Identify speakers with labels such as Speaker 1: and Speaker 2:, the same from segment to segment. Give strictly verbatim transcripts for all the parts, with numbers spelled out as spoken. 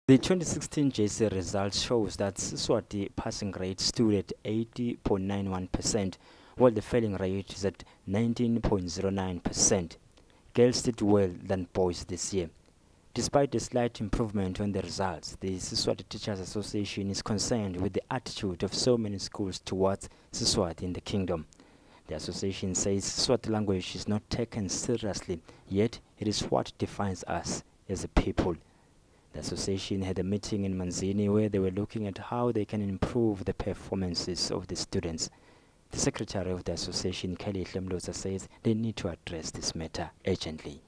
Speaker 1: The twenty sixteen J C results shows that siSwati passing rate stood at eighty point nine one percent, while the failing rate is at nineteen point zero nine percent. Girls did well than boys this year. Despite a slight improvement on the results, the siSwati Teachers Association is concerned with the attitude of so many schools towards siSwati in the kingdom. The association says siSwati language is not taken seriously, yet it is what defines us as a people. The association had a meeting in Manzini where they were looking at how they can improve the performances of the students. The secretary of the association, Khayelihle Mlotsa, says they need to address this matter urgently.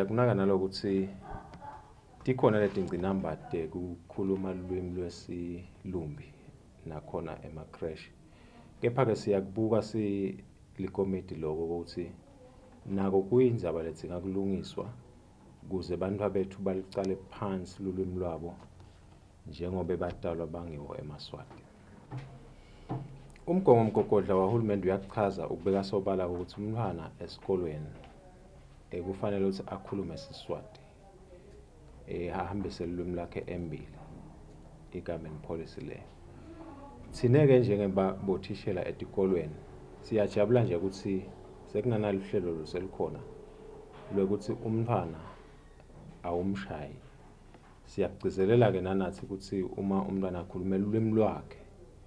Speaker 2: Tikhona letingcinamba te kukhuluma ulwimi lwesilumbi nakhona ema-crash. Kepha ke siyakubuka si likomiti lokho ukuthi nako kuyindzaba lethi ngakulungiswa kuze bantwa bethu balicale phansi lulwimi lwabo njengoba batalwa bangiwo eMaswati. Umgomo mgogodla wahulumende uyachaza ukubeka sobala ukuthi umntwana esikolweni ekufanele ukuthi akhulume siSwati. Eh ahambise ulwimi lakhe embili i-government policy le. Sineke njengeba bothishela etikolweni siyajabula nje ukuthi sekunanalo uhlelo luselikhona lokuthi umntwana awumshayi. Siyagcizelela ke nanathi ukuthi uma umntwana akhuluma ulwimi lwakhe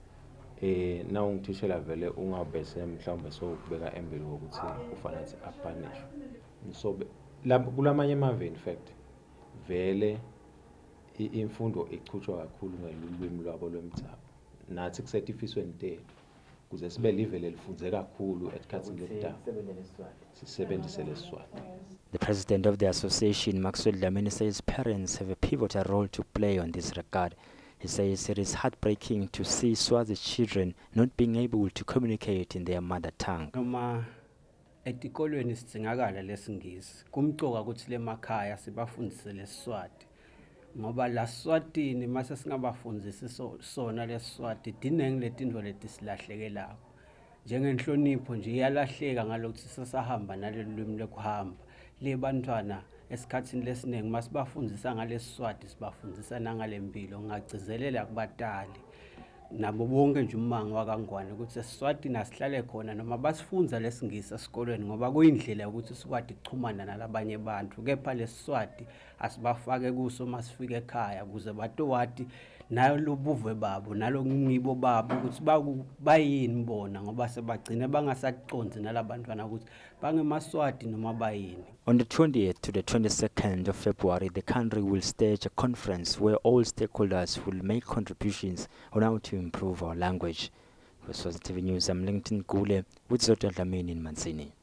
Speaker 2: eh na ungithishela vele ungabese mhlawumbe sokubeka embili ukuthi ufanele apanishwe. So kulamanye amave in fact vele imfundo ichutshwa kakhulu ngelulwimi lwabo lwemthabo nathi kusetifisweni tethu kuze sibe live lelifunze kakhulu esikhathini lokudala sisebenzise leSiswati.
Speaker 1: The president of the association, Maxwell Dlamini, says parents have a pivotal role to play on this regard. He says it is heartbreaking to see Swazi children not being able to communicate in their mother tongue.
Speaker 3: Noma etikolweni sitsingakala lesingisi kumcoka ukuthi lemakhaya sibafundise leSiswati ngoba la Swatini mase singabafundzisi sona leSiswati dinenge letindvo letisilahlekelayo njengenhlonipho nje iyalahleka ngalokuthi sisahamba nalelulwimi lekuhamba le bantwana esikhatsini lesiningi masibafundisa ngaleSiswati sibafundisa nangalempilo ngagcizelela kubatali nabo bonke nje umango wakangwane ukuthi siSwati nasihlale khona noma basifunza lesingisi esikolweni ngoba kuyindlela ukuthi sikwati ukuxhumana nalabanye abantu kepha leSiswati asibafake kuso masifike ekhaya kuze batowati nayo lobuve babo nalongibo babo ukuthi bayini bona ngoba sebagcina bangasaqonzi nalabantwana ukuthi bangeMaswati noma bayini.
Speaker 1: On the twentieth to the twenty-second of February, the country will stage a conference where all stakeholders will make contributions on how to improve our language. For Swazi T V News, I'm Lincoln Gule with Dlamini in Manzini.